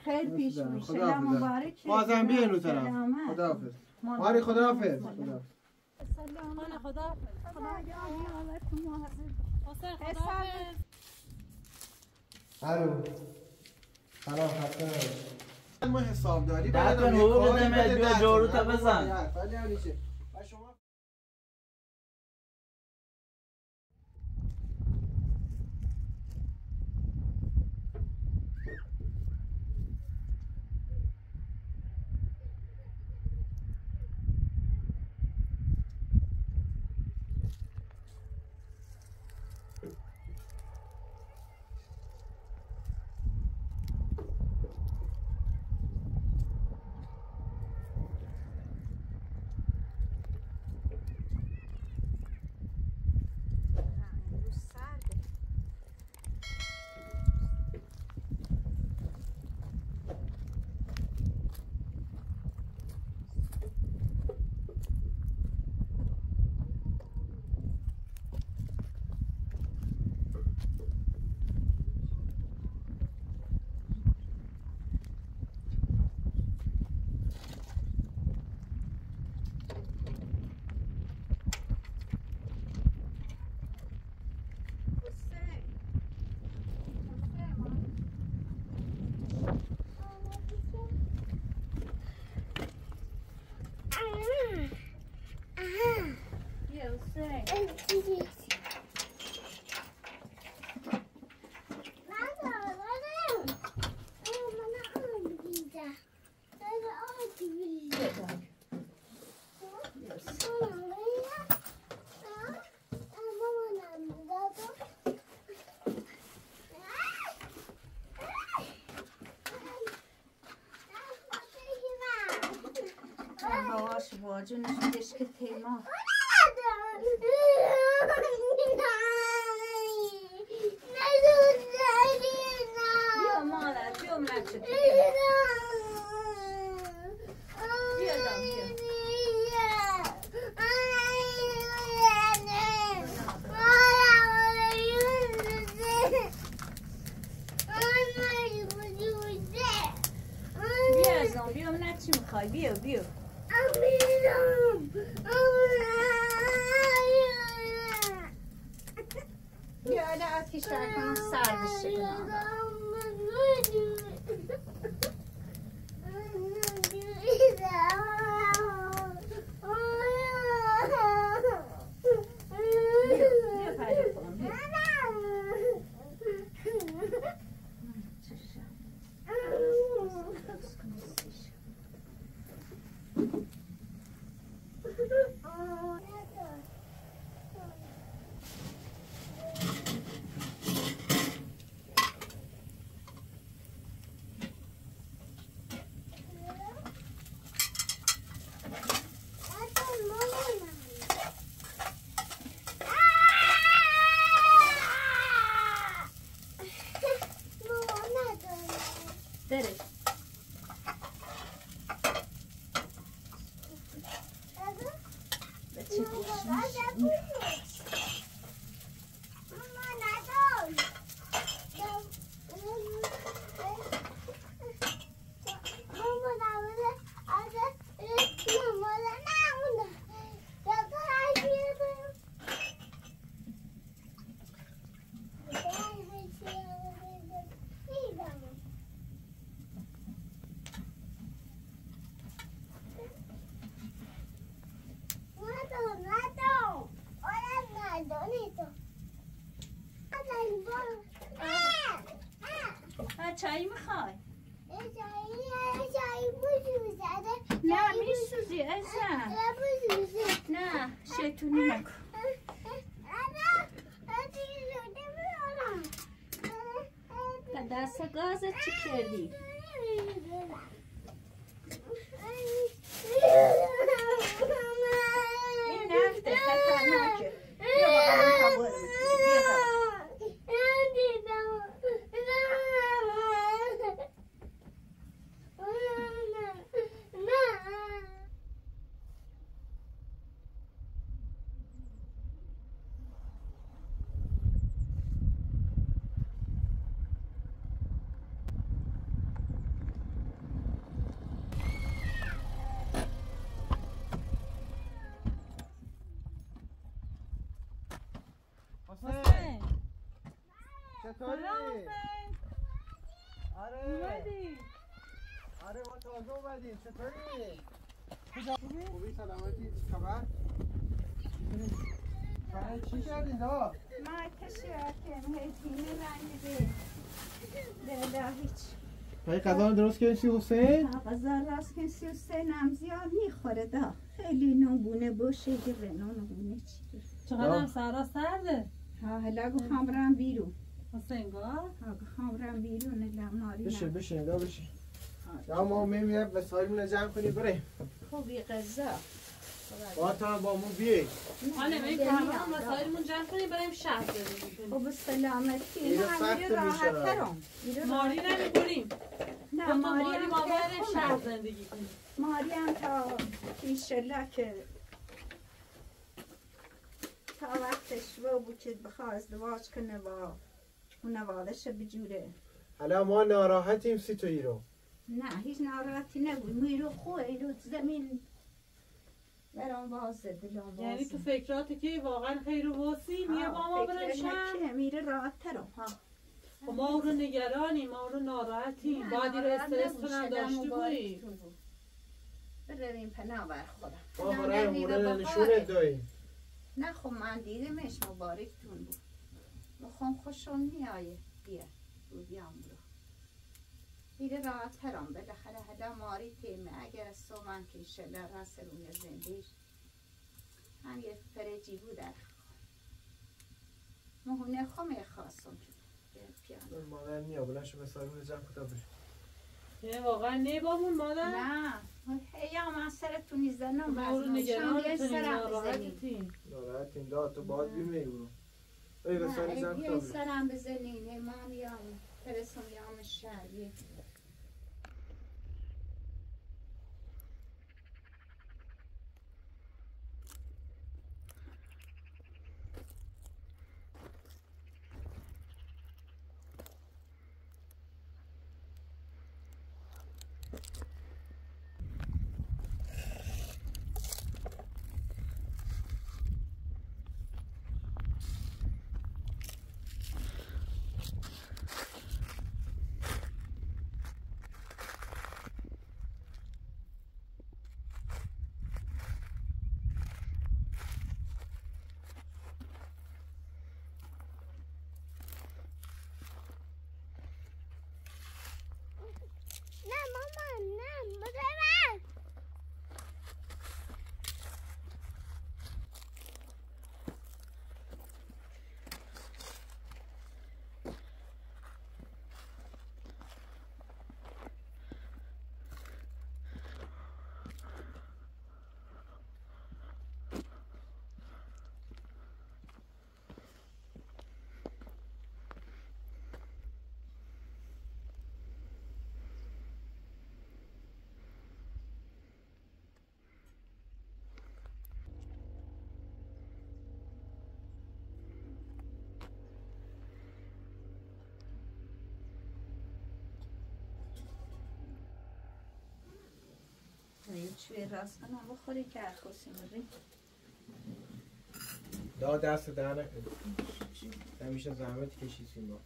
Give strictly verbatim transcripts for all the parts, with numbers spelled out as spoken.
خیر پیش رو شلم مبارک بازم بیا اینو طرف خداحافظ ماری خداحافظ خداحافظ سلام خداحافظ خدا یارتون محافظ حسین خداحافظ الو سلام خسته نباشید ما حسابداری ده تا حقوق بده میاد بیا جارو تا بزن باش واجنش کشک تیما بیا مادر بیا مرچه بیا دام بیا بیا ازم بیا من چی میخوای بیا بیا بیا الان آتیش را کنم سر بشه چایی میخوای؟ نه میسوزی ازم نه شیطونی نکن دست گازت چی کردی؟ این نفته خطرناکه بیا بابا خبر حسین چطوری؟ آره اومدی؟ آره ما تازه اومدیم. چطوری؟ خوبی سلامتی؟ خبر؟ چی کردین دا؟ ما کشیرکم هیچینه رنگیده لیلا هیچ پای قضا رو درست کردی حسین؟ غذا راست که سی حسین هم زیاد میخوره دا خیلی نونگونه باشه گره نونگونه چی چقدر هم سرا سرده ها هلا گو خامرم بیرون حسین گاه ها گو خامرم بیرون لماری بشه بشه دا بشه یا ما میمیرم وسایلمون رو جمع کنی بریم خوبی غذا با تا هم با ما بیایی حالا بریم کارمان وسایلمون جمع کنیم بریم شهر بریم خب سلامتی اینو نه سخت میره راحت میشه. ترم ماری نمیبریم نه با ماری ماری هم ما بریم خیلی شهر خوبه. زندگی کنیم ماری هم تا ایشالله که تا وقتش و بود که بخواه ازدواج کنه با اون نوادش بجوره حالا ما ناراحتیم سی تویی رو نه هیچ ناراحتی نبود میرو خوه ایرو زمین برام واسه دلم واسه یعنی تو فکراتی که واقعا خیر و واسی میگه با ما بریم شهر میره راحت ترم ها و ما او رو نگرانیم ما او رو ناراحتیم باید این رو استرس کنم داشتی بایی برویم پناه بر خودم ما نه، برای نمیره مورد بخاره. نشونت داریم نه خب من دیدمش مبارکتون بود بخون خوشم میایه بیا رو بیام برو دیگه راحت ترم بالاخره هدا ماری تیمه اگر از سو من که ایشالله راست روی زندگیش هم یه فرجی بود در مهونه خمه خواستم که پیانو مادر نیا بلنشو وسایلمون رو جمع کتا بریم یعنی واقعا نیبامون مادر نه هیا من سرتون نیزنم ما او رو بزنم شام یه نگرانتیم سرم بزنیم ناراحتیم ناراحتیم دا تو باید بیمیری برو ای وسایل جمع یه کتا بریم سرم بزنین ایمان یا پرسون یام شهری یه چوی راست کنم بخوری که خوشی بودی دا دست در نکن همیشه زحمت کشیدیم ما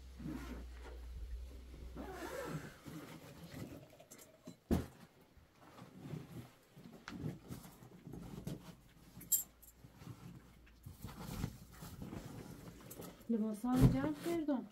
لباسا رو جمع کردم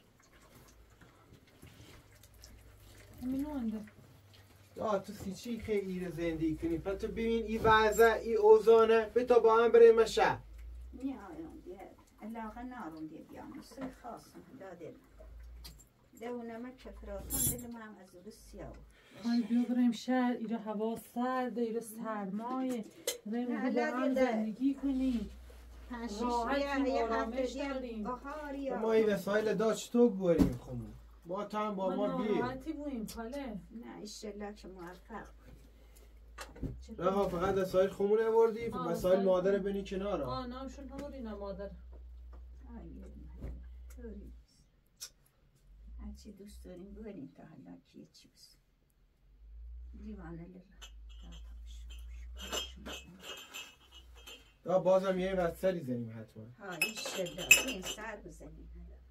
همین اونده دا تو سی چی خیلی رو زندگی کنی پس تو ببین این وضع این اوزانه به تا با هم بریم شهر میایم دیگه علاقه نارم دیگه بیام سر خواستم دادم دهونم کفراتان دلم هم از او سیاه های بیا بریم شهر ایره هوا سرده ایره سرمایه بریم نه، با هم لگه ده. زندگی کنیم راحتیم، یه آرامش هفته دیگه داریم. بخاری ما این وسایل دا چطور بریم خمون ما تا هم با ما ما بیه ناراحتی بویم خاله نه ایشالله که موفق نه ها فقط وسایل خمون آوردی آه، وسایل وسایل مادر خمون. بنی کنار آه نامشون نوری نه مادر هرچی دوست داریم بریم تا حالا که چی بس دیوانه لره دا بازم یه وقت سری زنیم حتما. ها ایشالله این سر بزنیم.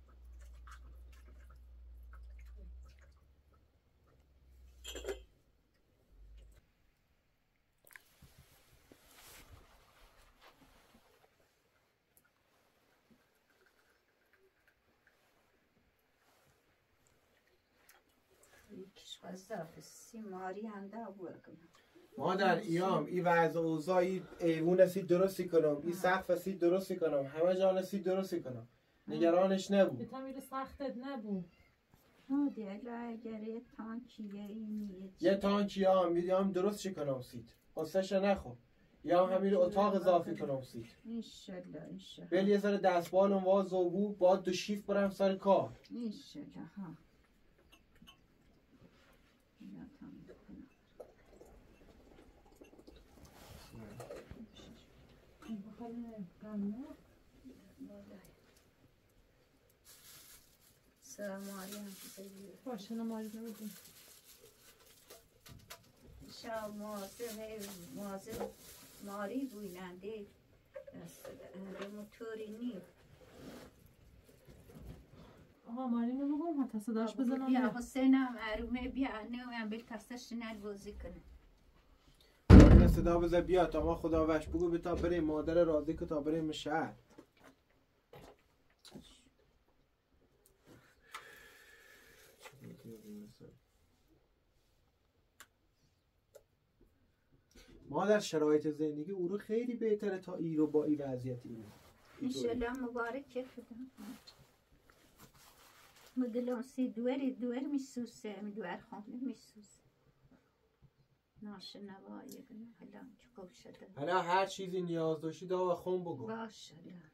مادر ایام ای وضع اوضاعی ایوون سی درستی کنم، ای سقف سی درستی کنم، همه جان سی درستی کنم. نگرانش نبود. بیتا میره سختت نبود. ها دیگه اگر یه تانکیه اینیه یه تانکی هم میدیم درست چی کنم سید. قصهش نخو. یا همین اتاق اضافی کنم سید. انشالله انشالله. ولی یه ذره دستبالم واز و بو بعد دو شیفت برم سر کار. انشالله ها. سلام علیکم. باشه نماری نمیدیم. شب مازه مازه ماری بویننده موتوری نی. آها ماری نمیگم حتی صداش بزنم. بیا حسینم ارومه بیا نمیم بیل تستش نرگوزی کنه. صدا بزن بیا تا ما خدا وش بگو به تا بریم مادر راضی که تا بریم شهر. مادر شرایط زندگی او رو خیلی بهتره تا ای رو با ای وضعیت ای رو. انشالله مبارک که خودم. مدلون سی دوری دور میسوسه می دور خانه میسوسه. ناشنوایی کنه حالا چه خوب شده. حالا هر چیزی نیاز داشتی دا و خون بگو. باشه.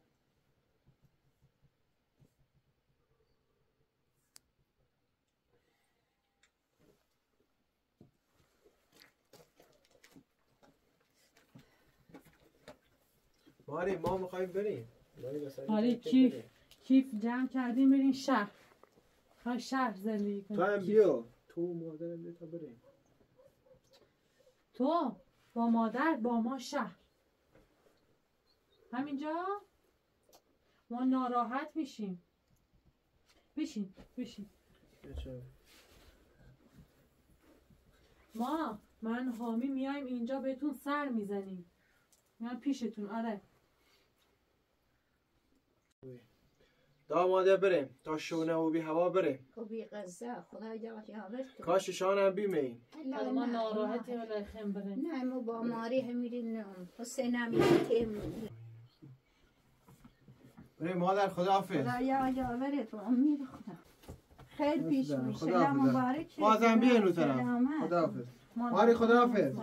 ماری ما میخوایم بریم. ماری کیف کیف جمع کردیم بریم شهر. ها شهر زندگی کنیم. تو هم بیا. تو مادرم بیا تا بریم. تو با مادر با ما شهر. همینجا ما ناراحت میشیم. بشین بشین. ما من حامی میایم اینجا بهتون سر میزنیم. من پیشتون آره. داماده بریم تا شونه و بی هوا بریم. خوبی غزه خدا یاد یاورت. کاش شانم بیمین. ما ناراحتی ولی خیم بریم. نه ما با ماری همیرین نم. حسین همیرین تیم. بریم مادر خداحافظ. خدا یاد یاورت و امید خدا. خیر پیش میشه. مبارک. بازم بیا اینو طرف. خداحافظ. ماری خداحافظ.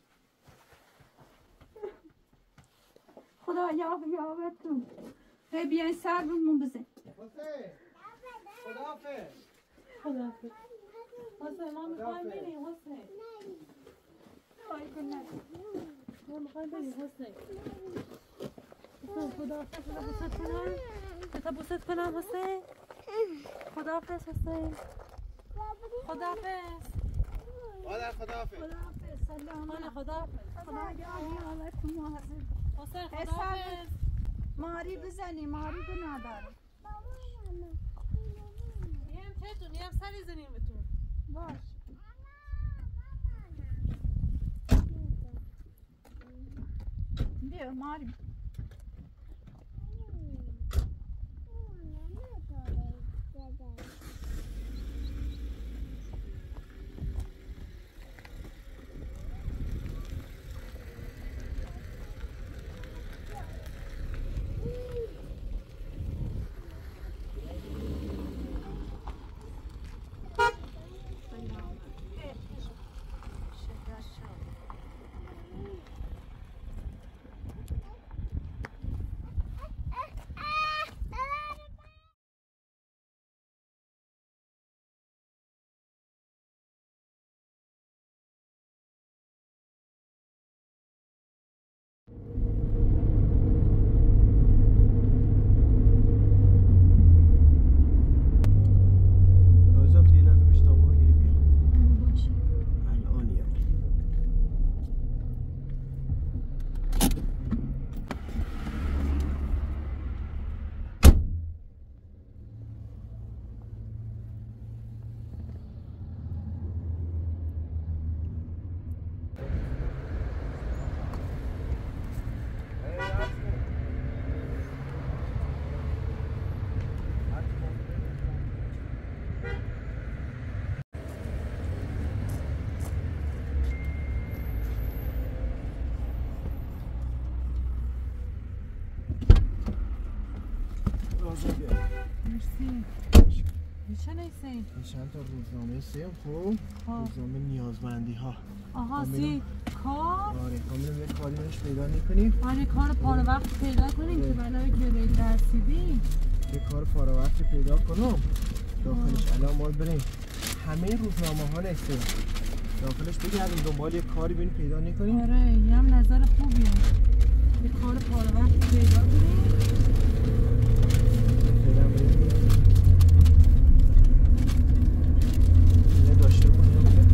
خدا یاد یاورتون. هی بیاین سر بمون بزن. حسین خداحافظ. خداحافظ. حسین ما میخوایم بریم حسین. ما میخوایم بریم حسین. خداحافظ. خداحافظ کنم. خداحافظ کنم حسین. خداحافظ حسین. خداحافظ. مادر خداحافظ. خداحافظ. سلام. خداحافظ. خدا یاورتون محافظ. حسین خداحافظ. ماری بزنی ماری به نداره. یه تتون یه سری زنیم بتون. باش. بیا ماری. مرسی. چه نیستی؟ چند تا روزنامه سیم خوب روزنامه نیازمندی ها. آها سی کار؟ آره کاملا یک کاری بهش پیدا نکنیم. آره کار پاره وقت پیدا کنیم که برای گره درسیدی. یک کار پاره وقت پیدا کنم داخلش الان ما بریم همه روزنامه ها نیستیم داخلش بگردیم دنبال یک کاری بین پیدا نکنیم. آره یه هم نظر خوبیه یک کار پاره وقت پیدا کنیم. فعلا بریم اینه داشته بودیم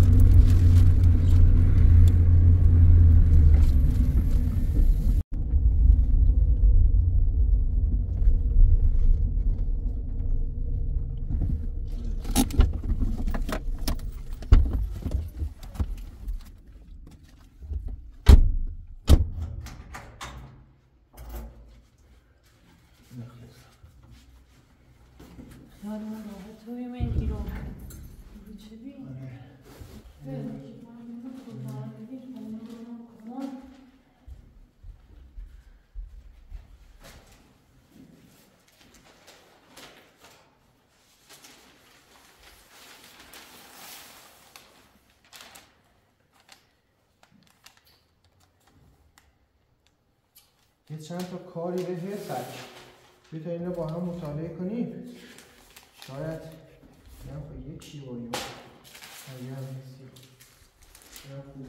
یه چند تا کاری به حسک بیتا این رو با هم مطالعه کنیم شاید نم خواهی یک چی باییم اگه هم نیستی نم خوبه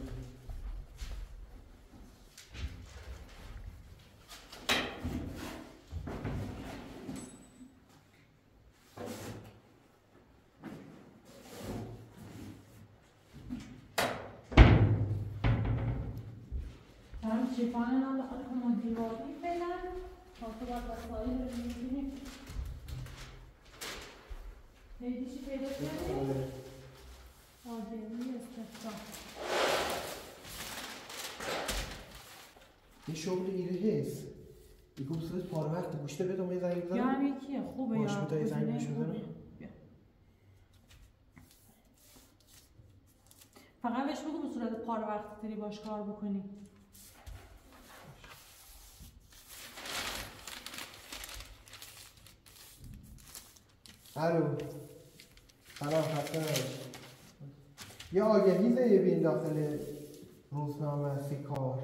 شیفانه نام داخل کمد دیواری فعلا تا تو باید وسایل رو می‌بینیم. هیچی چی پیدا کردی؟ آگهی استفاده یه شغل ایره هست یه گوشت پاره وقت گوشته بدم یه زنگ بزنم؟ یا هم یکیه خوبه یا باش بتا یه زنگ گوش بزنم؟ فقط بهش بگو به صورت پاره وقت تری باش کار بکنی. الو سلام خسته نباشید یه آگهی زیه بین داخل روزنامه هستی کار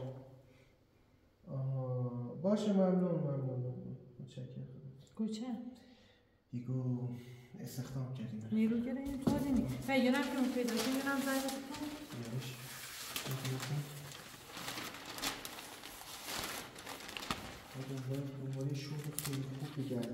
آها باشه ممنون ممنون متشکرم گوچه؟ دیگو استخدام کردیم نیرو گرهیم تو آدمی و یه نفرم پیدا کنیم یه نم زنگ بکنم بیارش باید دنباله شغل خیلی خوب بگردیم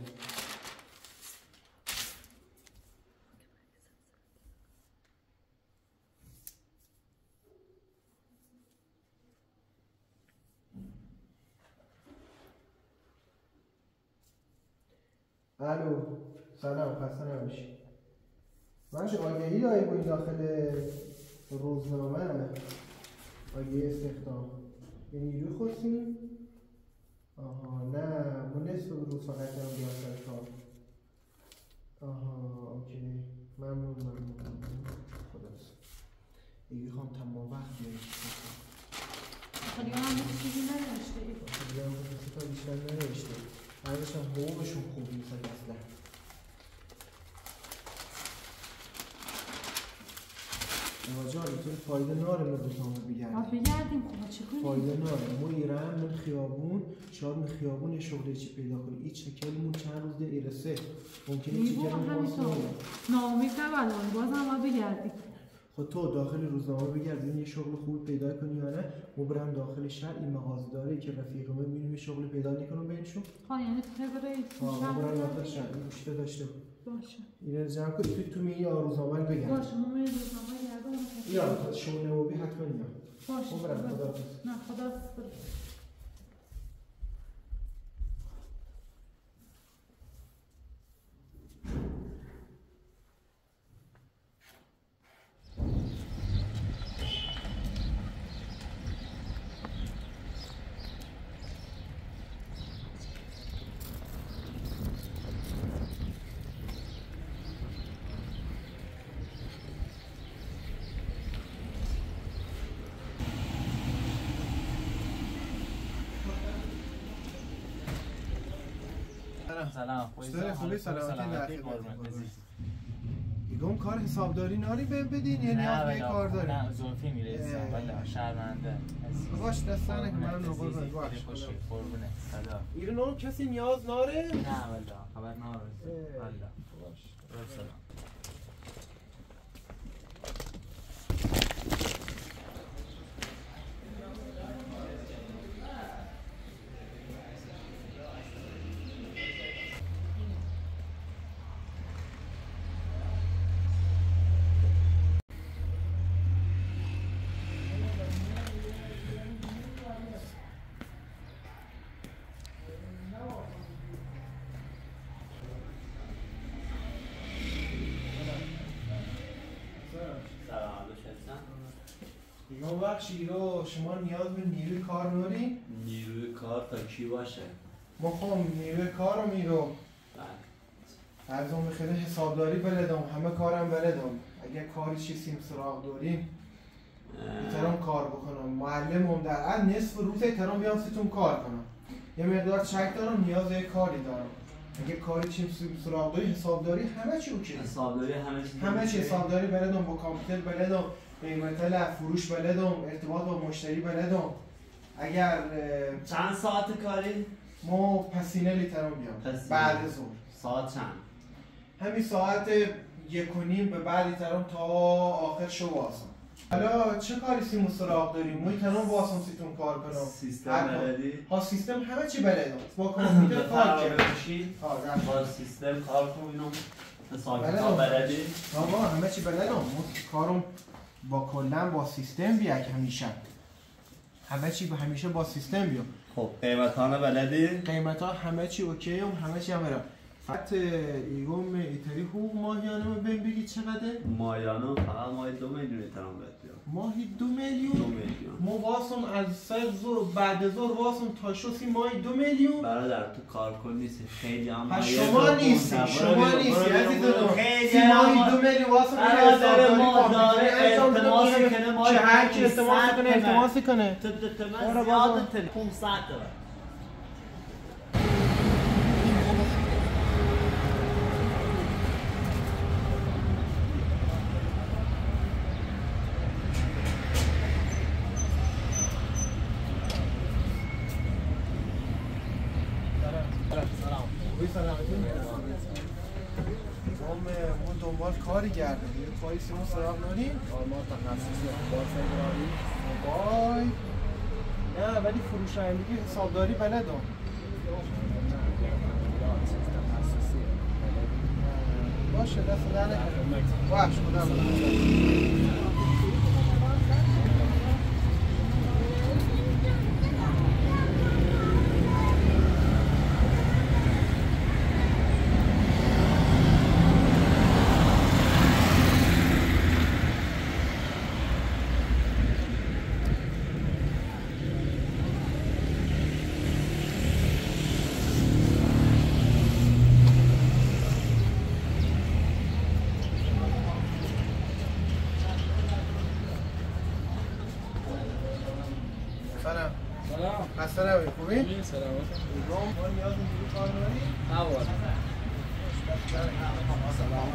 الو سلام خسته نباشی من آگهی داری بودی داخل روزنامه آگهی استخدام یه نیروی خودتیم آها نه ما نصف روز فقط هم بیان سر کار آها اوکی ممنون ممنون خداحافظ دیگه خواهم تمام وقت بیاری خیلی هم چیزی ننوشته خیلی هم کسی بیشتر ننوشته بعدش هم حقوقشون خوب نیست اصلا واجه اینطور فایده ناره ما روزنامه بگردیم باید بگردیم خوبه چه کنیم؟ فایده ناره ما ایران من خیابون شاید من خیابون یه شغله چی پیدا کنیم این چکلمون چند روز ده ایرسه ممکنه چکلمون واسه ناامید نبالان باز هم باید بگردیم خود تو داخل روزنامه بگردیم یه شغل خوب پیدا کنی یا نه ما برم داخل شهر این مغازه داره که رفیقمه میبینیم یه شغل پیدا نکنم بینشون ها یعنی تو برای ها ما برم داخل شهر این گوشته داشته باشه این رو جمع کنی تو تو می یا روزنامه بگرد باشه ما می روزنامه گردم یا شغل نوابی حتما یا باشه ما برم خدا نه خدا سلام. سلام. خوبی خوبی سلامتی در خدمت. قربونت. میگم کار حسابداری ناری بهم بدین یا نیاز به کار داری؟ نه زلفی میرسه والا شرمنده. باش دستانه که من نوبت باش. قربونت. خدا. ایران کسی نیاز ناره؟ نه والا خبر ناره. والا. باش. سلام. میگم بخشی رو شما نیاز به نیروی کار داری؟ نیروی کار تا کی باشه؟ ما خب نیروی کار رو میرو ارزم بخیره حسابداری بلدم همه کارم بلدم اگه کاری چی سیم سراغ داریم ایترام کار بکنم معلم هم در از نصف روز ایترام بیام سیتون کار کنم یه مقدار چک دارم نیاز به کاری دارم اگه کاری چی سیم سراغ داری حسابداری همه چی اوکی حسابداری همه چی همه چی حسابداری بلدم با کامپیوتر بلدم قیمت فروش بلدم ارتباط با مشتری بلدم اگر چند ساعت کاری؟ ما پسینه لیترام بیام بعد ظهر ساعت چند؟ همین ساعت یک و نیم به بعد لیترام تا آخر شو واسم حالا چه کاری سیمو سراغ داریم؟ ما ایترام واسم سیتون کار کنم سیستم بلدی؟ ها سیستم همه چی بلدم با کامپیوتر کار کنم با سیستم کار کنم حساب بلدی؟ آقا همه چی بلدم ما کارم با کلا با سیستم بیاک همیشه همه چی همیشه با سیستم بیام خب قیمتانه بلدی؟ قیمت ها همه چی اوکی هم همه چی هم برم فقط ایگم ایتری حقوق ماهیانه رو بهم بگی چقدره؟ ماهیانه فقط ماهی دو میلیون ایترام باید بیام ماهی دو میلیون؟ دو میلیون ما واسم از سر زور بعد زور واسم تا شوسی ماهی دو میلیون؟ برادر تو کار کن نیستی خیلی هم پس شما نیستی شما نیستی عزیزم خیلی ماهی دو میلیون واسم برادر ما داره التماس کنه ماهی چه هر کی التماس کنه التماس کنه تو من زیاده تل پانصد داره ما دنبال کاری گردیم یه کاری سیمون سراغ داریم ما تخصصی اخبار فدرالی موبایل نه ولی فروشندگی حسابداری بلدم تخصصی باشه دست در نکنه باش خودم سلام سلام خسته نباشی خوبی؟ خوبی سلامت روم ما نیاز به نیروی کار داری؟ نه والا سلام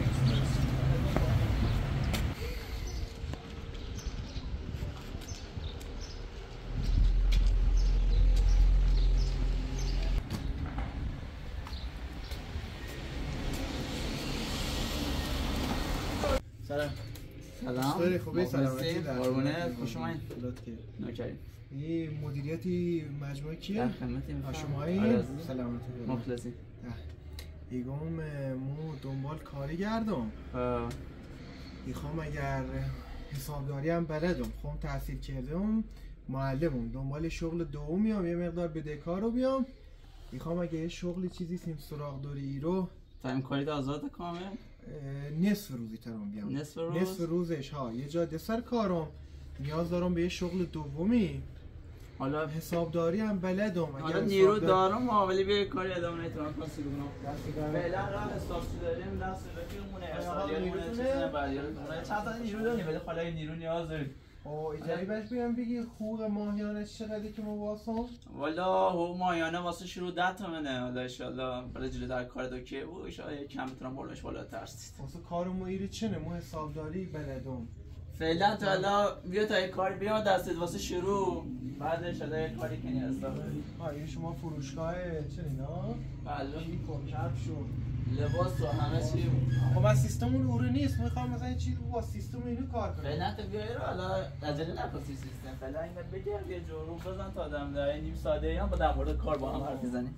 سلام سلام. خیلی خوبی سلامتی قربونت خوش اومدید. نوکریم. این مدیریتی مجموعه کیه؟ در خدمتیم. شمایی؟ آره. سلامتی. مخلصی. ایگم مو دنبال کاری گردم. میخوام اگر حسابداری هم بلدم خب تحصیل کردم معلمم دنبال شغل دوم میام یه مقدار بدهکار رو بیام میخوام اگه یه شغل چیزی سیم سراغ داری رو تایم کاری آزاد کامل نصف روزی ترم بیام نصف روز نصف روزش ها یه جا دسر کارم نیاز دارم به یه شغل دومی حالا حسابداری هم بلدم حالا نیرو دارم ولی به کاری ادامه نمیتونم کنسل کنم فعلا راه استاپسی داریم دست داریم مونه اصلا چند تا نیرو داریم ولی حالا نیرو نیاز داریم او ایتایی بهش بیان بگی حقوق ماهیانه چقدر که ما واسم؟ والا حقوق ماهیانه واسه شروع ده تومنه. حالا انشالله برای جلوتر کار دو که و شاید کم میتونم بردمش بالا ترسید. واسه کار ما ایره چنه؟ ما حسابداری بلدم. فعلا تا حالا بیا تا یه کاری بیا دستت واسه شروع، بعدش حالا یه کاری کنی حساب. ها این شما فروشگاه چه اینا؟ بله. کیف و کفش و لباس و همه چی. خب از سیستمون اوره نیست، میخوام مثلا چی با سیستم اینو کار کنم. فعلا تو بیا رو حالا عجله نکن سیستم. فعلا اینو بگم یه جورو بزن تا آدم در نیم ساعته هم با در مورد کار با هم حرف بزنیم.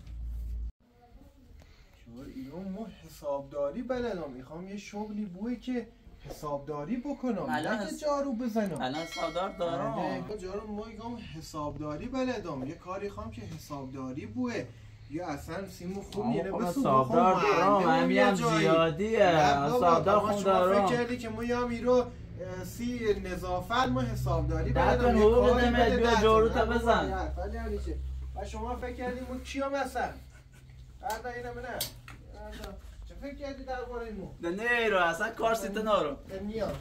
شور اینو ما حسابداری بلدم، میخوام یه شغلی بوده که حسابداری بکنم، نه که جارو بزنم. الان حسابدار دارم. آره جارو ما میگم حسابداری بلدم، یه کاری خوام که حسابداری بوده. یا اصلا سیمو خوب یعنی بسو حسابدار دارم، همین زیادیه. حسابدار خوب دارم. فکر کردی که ما یا میرو سی نظافت ما حسابداری بلدم. در حقوق بده بیا جارو تا بزن. و شما فکر کردی ما کیام هستن؟ هر دا اینه منه. چه فکر کردی درباره اینو؟ ده نیرو اصلا کار سیت نارو. نیا.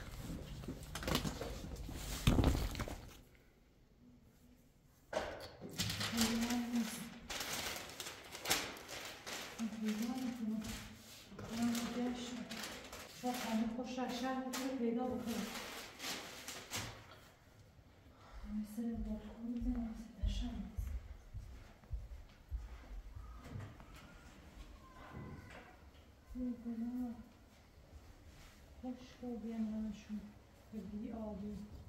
شاید همه خوش شهر رو پیدا بکنم. مثل بالکن میزنم مثل دشم میزنم. خوش رو بیان همشون به بی آبی.